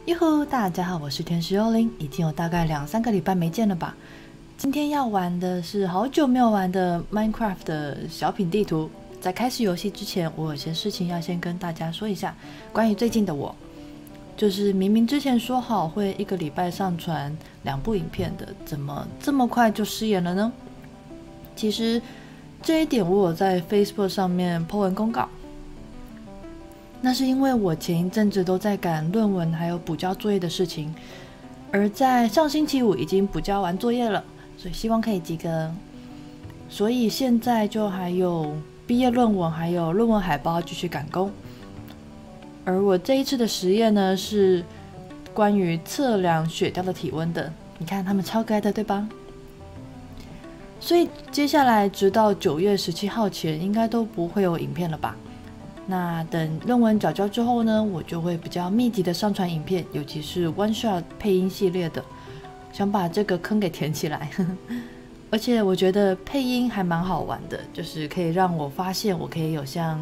哟吼，大家好，我是天使幽灵，已经有大概2-3个礼拜没见了吧？今天要玩的是好久没有玩的 Minecraft 的小品地图。在开始游戏之前，我有些事情要先跟大家说一下。关于最近的我，就是明明之前说好会1个礼拜上传2部影片的，怎么这么快就失言了呢？其实这一点我有在 Facebook 上面 po 文公告。那是因为我前一阵子都在赶论文还有补交作业的事情，而在上星期五已经补交完作业了，所以希望可以及格。所以现在就还有毕业论文还有论文海报继续赶工。而我这一次的实验呢，是关于测量雪貂的体温的。你看它们超可爱的，对吧？所以接下来直到9月17号前，应该都不会有影片了吧？那等论文缴交之后呢，我就会比较密集的上传影片，尤其是 One Shot 配音系列的，想把这个坑给填起来。而且我觉得配音还蛮好玩的，就是可以让我发现我可以有像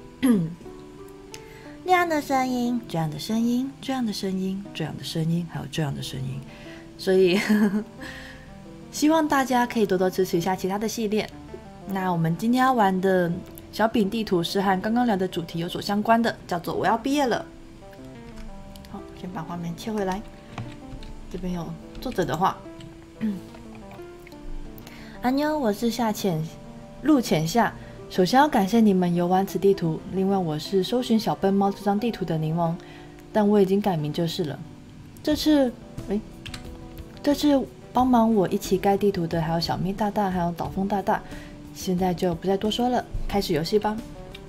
那样的声音、这样的声音、这样的声音、这样的声音，还有这样的声音。所以希望大家可以多多支持一下其他的系列。那我们今天要玩的小品地图是和刚刚聊的主题有所相关的，叫做我要毕业了。好，先把画面切回来，这边有作者的话。安妞，我是陆浅夏。首先要感谢你们游玩此地图，另外我是搜寻小笨猫这张地图的柠檬，但我已经改名就是了。这次帮忙我一起盖地图的还有小咪大大还有岛风大大，现在就不再多说了，开始游戏吧。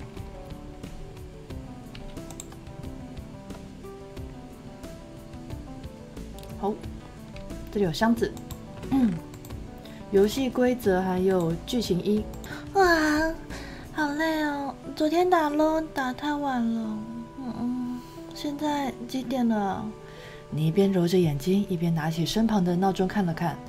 好，这里有箱子。游戏规则还有剧情1。哇，好累哦！昨天打LOL打太晚了。现在几点了？你一边揉着眼睛，一边拿起身旁的闹钟看了看。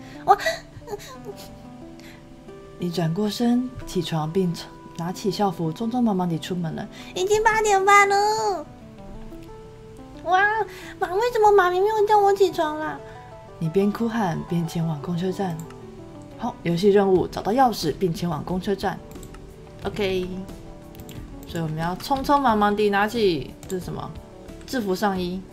你转过身，起床并拿起校服，匆匆忙忙地出门了。已经8点半了。哇，为什么妈咪没有叫我起床啦？你边哭喊边前往公车站。好，游戏任务：找到钥匙并前往公车站。OK， 所以我们要匆匆忙忙地拿起这是什么？制服上衣。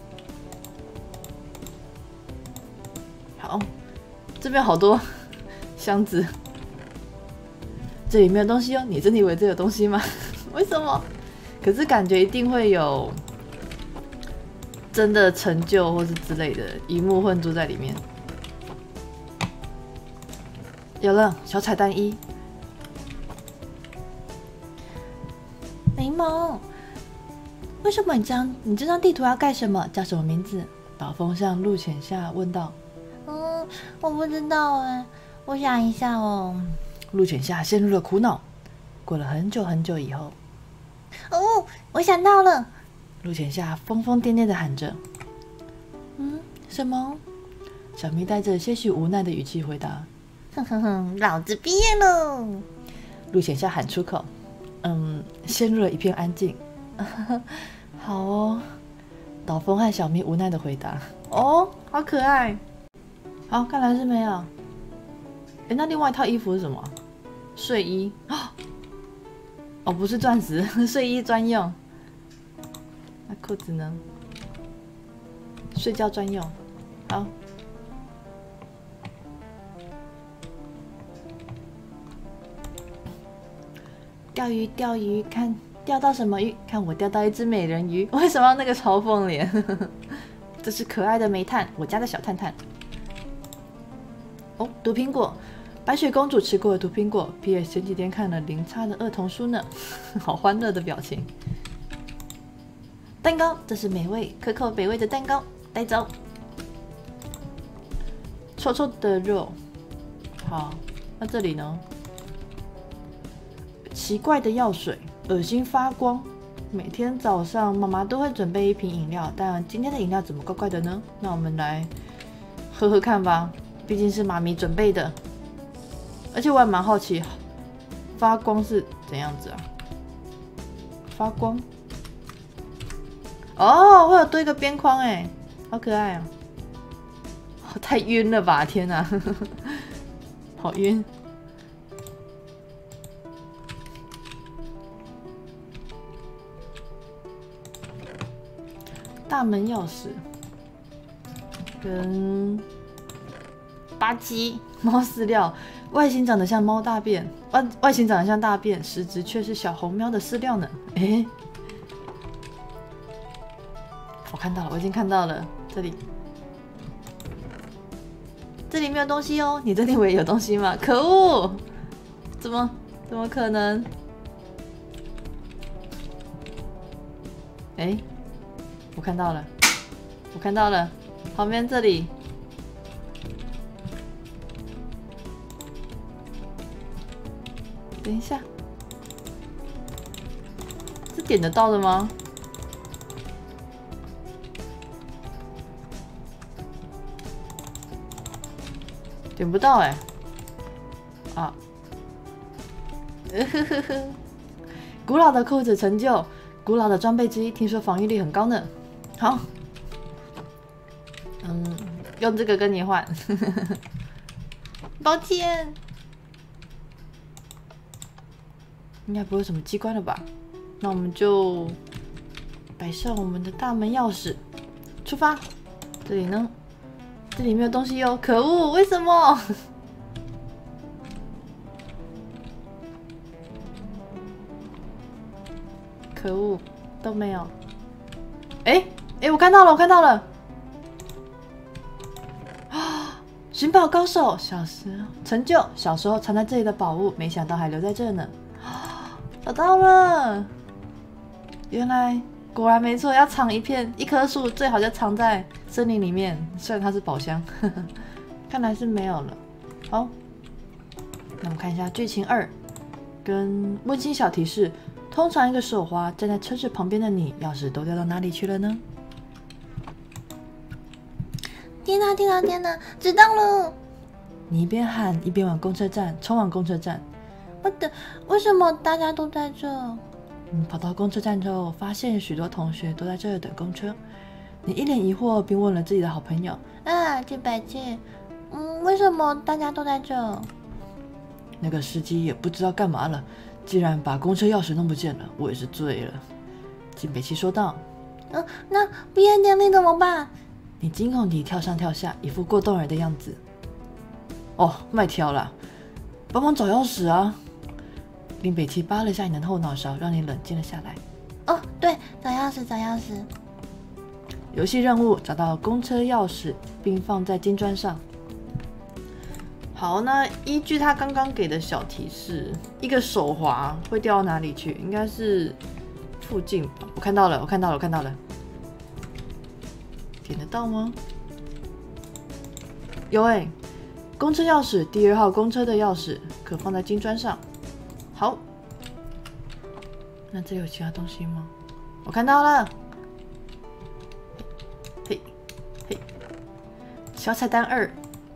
好，这边好多箱子。这里没有东西哦，你真的以为这有东西吗？为什么？可是感觉一定会有真的成就或是之类的一幕混珠在里面。有了，小彩蛋1。柠檬，为什么你这张地图要盖什么？叫什么名字？岛风向陆浅夏问道。我不知道哎，我想一下哦。陆浅夏陷入了苦恼。过了很久很久以后，我想到了！陆浅夏疯疯癫癫地喊着。什么？小咪带着些许无奈的语气回答。老子毕业了！陆浅夏喊出口。陷入了一片安静。好哦，岛风和小咪无奈的回答。好可爱。好，看来是没有。那另外一套衣服是什么？睡衣。不是钻石，睡衣专用。那裤子呢？睡觉专用。好。钓鱼，看钓到什么鱼？看我钓到一只美人鱼。为什么要那个嘲讽脸？这是可爱的煤炭，我家的小炭炭。毒苹果，白雪公主吃过的毒苹果。P.S. 前几天看了零差的儿童书呢，好欢乐的表情。蛋糕，这是可口美味的蛋糕，带走。臭臭的肉。好，那这里呢？奇怪的药水，恶心发光。每天早上妈妈都会准备一瓶饮料，但今天的饮料怎么怪怪的呢？那我们来喝喝看吧，毕竟是妈咪准备的。而且我还蛮好奇，发光是怎样子啊？发光？会有多一个边框哎， 好可爱哦！太晕了吧！天哪，好晕。大门钥匙跟吧唧猫饲料，外形长得像猫大便，外形长得像大便，实质却是小红喵的饲料呢。诶，我看到了，我已经看到了，这里没有东西哦。你这里以为有东西吗？可恶！怎么可能？诶，我看到了，旁边这里。等一下，是点得到的吗？点不到哎、啊！古老的裤子成就，古老的装备之一，听说防御力很高呢。好，用这个跟你换。抱歉。应该不会有什么机关了吧？那我们就摆上我们的大门钥匙，出发。这里呢？这里没有东西哟！可恶，为什么？可恶，都没有。哎，我看到了！啊，寻宝高手，成就，小时候藏在这里的宝物，没想到还留在这呢。找到了！原来果然没错，要藏一棵树，最好就藏在森林里面。虽然它是宝箱，看来是没有了。好，那我们看一下剧情2，跟温馨小提示：通常一个手滑站在车子旁边的你，钥匙都掉到哪里去了呢？ 天哪！知道了！ 你一边喊一边往公车站冲往公车站。 为什么大家都在这？ 跑到公车站之后，发现许多同学都在这里等公车。你一脸疑惑，并问了自己的好朋友：“ 千百切，为什么大家都在这？” 那个司机也不知道干嘛了，竟然把公车钥匙弄不见了，我也是醉了。金北七说道：“ 那毕业典礼怎么办？” 你惊恐地跳上跳下，一副过动儿的样子。哦，卖挑啦，帮忙找钥匙啊！林北七扒了下你的后脑勺，让你冷静了下来。 哦，对，找钥匙。 游戏任务：找到公车钥匙，并放在金砖上。好，那依据他刚刚给的小提示，一个手滑会掉到哪里去？应该是附近吧。我看到了。点得到吗？有公车钥匙，第2号公车的钥匙可放在金砖上。好，那这里有其他东西吗？我看到了。嘿，小彩蛋2。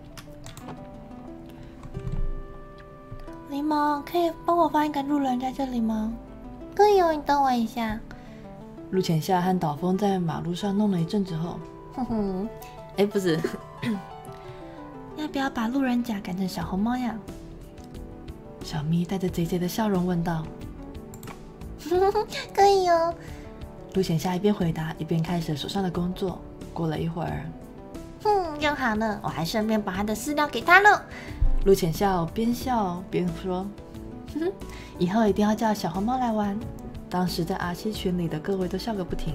柠檬，可以帮我放一个路人在这里吗？可以哦，你等我一下。 陆浅夏和岛风在马路上弄了一阵子后，不是， 要不要把路人甲改成小红帽呀？ 小咪带着贼贼的笑容问道。 可以哦。 陆浅夏一边回答，一边开始手上的工作。过了一会儿， 用好了，我还顺便把他的饲料给他了。 陆浅笑边笑边说：“以后一定要叫小红帽来玩。”当时在R7群里的各位都笑个不停。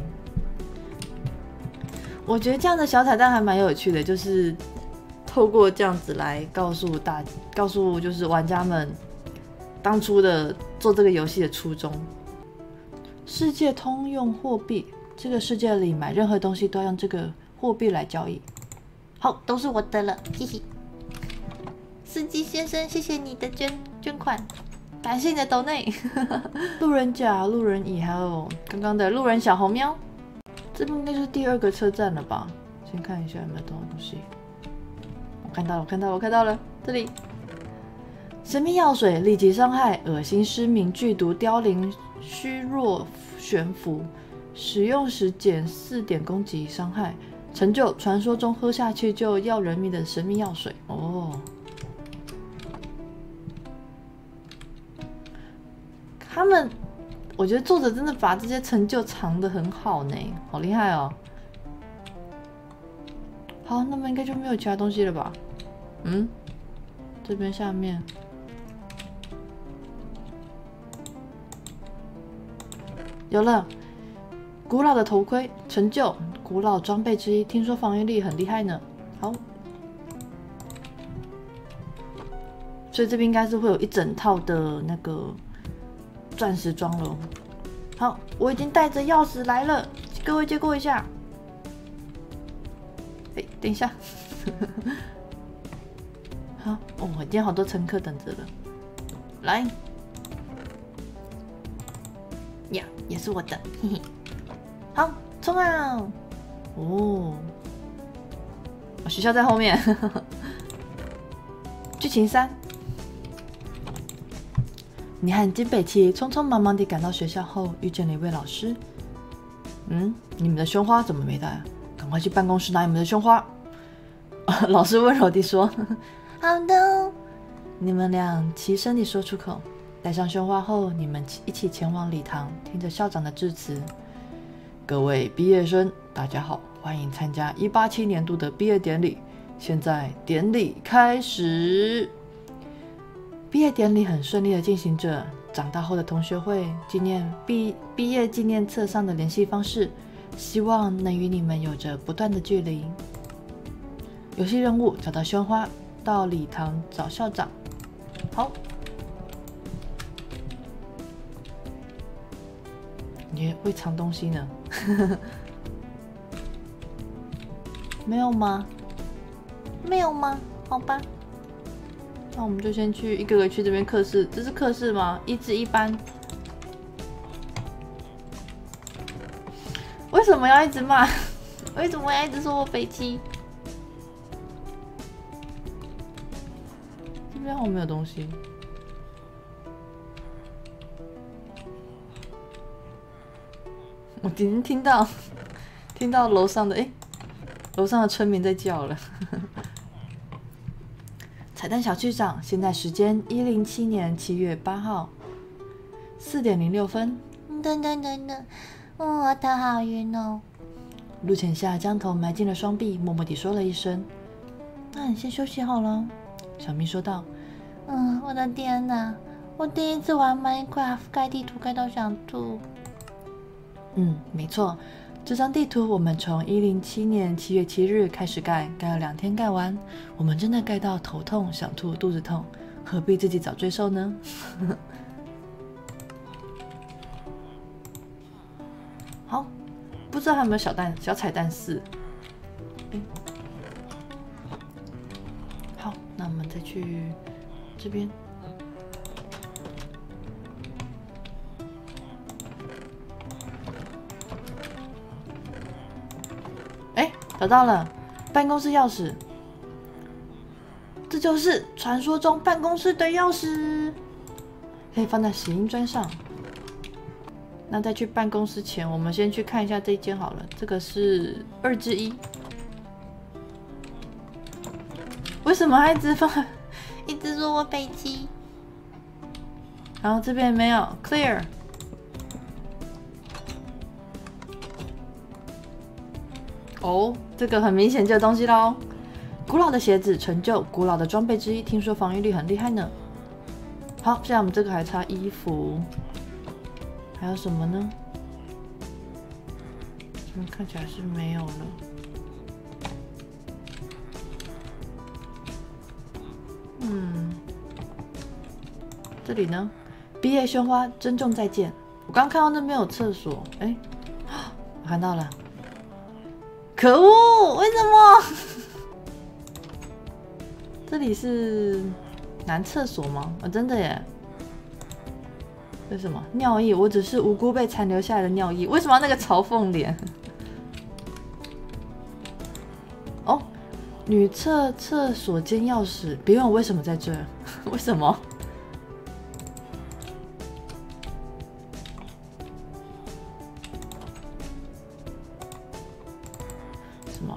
我觉得这样的小彩蛋还蛮有趣的，就是透过这样子来告诉就是玩家们当初的做这个游戏的初衷。世界通用货币，这个世界里买任何东西都要用这个货币来交易。 好，都是我的了，嘿嘿。司机先生，谢谢你的捐款， 感谢你的抖内。路人甲、路人乙，还有刚刚的路人小红喵，这边应该是第2个车站了吧？先看一下有没有东西。我看到了，这里。神秘药水，立即伤害，恶心、失明、剧毒、凋零、虚弱、悬浮，使用时减4点攻击伤害， 成就传说中喝下去就要人命的神秘药水哦。他们，我觉得作者真的把这些成就藏得很好呢，好厉害哦。好，那么应该就没有其他东西了吧？嗯，这边下面有了。古老的头盔成就，古老装备之一，听说防御力很厉害呢。好，所以这边应该是会有一整套的那个钻石装了。好，我已经带着钥匙来了，各位借过一下。哎，等一下。好，哦，今天好多乘客等着了。来，呀，也是我的，嘿嘿。好，冲啊！哦，学校在后面。剧情3，你和金北七匆匆忙忙地赶到学校后，遇见了一位老师。你们的胸花怎么没带啊？赶快去办公室拿你们的胸花。老师温柔地说。 好的。 你们俩齐声地说出口。带上胸花后，你们一起前往礼堂，听着校长的致辞。各位毕业生，大家好，欢迎参加187年度的毕业典礼。现在典礼开始。毕业典礼很顺利的进行着。长大后的同学会纪念毕业纪念册上的联系方式，希望能与你们有着不断的距离。游戏任务：找到胸花，到礼堂找校长。好。你会藏东西呢？没有吗？ 没有吗？好吧， 那我们就先去一个个去这边课室。这是课室吗？1至1班。为什么要一直骂？ 为什么要一直说我北七？ 这边好像没有东西。我已经听到楼上的楼上的村民在叫了。彩蛋小剧场，现在时间107年7月8号4点06分。 等，我头好晕哦。 陆浅夏将头埋进了双臂，默默地说了一声：“那你先休息好了。”小咪说道。 我的天哪！我第一次玩 Minecraft 盖地图盖到想吐。 没错，这张地图我们从107年7月7日开始盖，盖了2天盖完。我们真的盖到头痛、想吐、肚子痛，何必自己找罪受呢？好，不知道还有没有小彩蛋4。好，那我们再去这边。找到了办公室钥匙，这就是传说中办公室的钥匙，可以放在洗衣砖上。那在去办公室前，我们先去看一下这一间好了。这个是2之1。为什么还一直说我北七？ 然后这边没有 clear。哦，这个很明显就有东西咯。古老的鞋子成就，古老的装备之一，听说防御力很厉害呢。好，现在我们这个还差衣服，还有什么呢？看起来是没有了。这里呢？毕业胸花，珍重再见。我刚看到那边有厕所，我看到了。可恶！为什么？这里是男厕所吗？真的耶！为什么尿液？我只是无辜被残留下来的尿液，为什么要那个嘲讽脸？哦，女厕所间钥匙，别问我为什么在这儿，为什么？什么？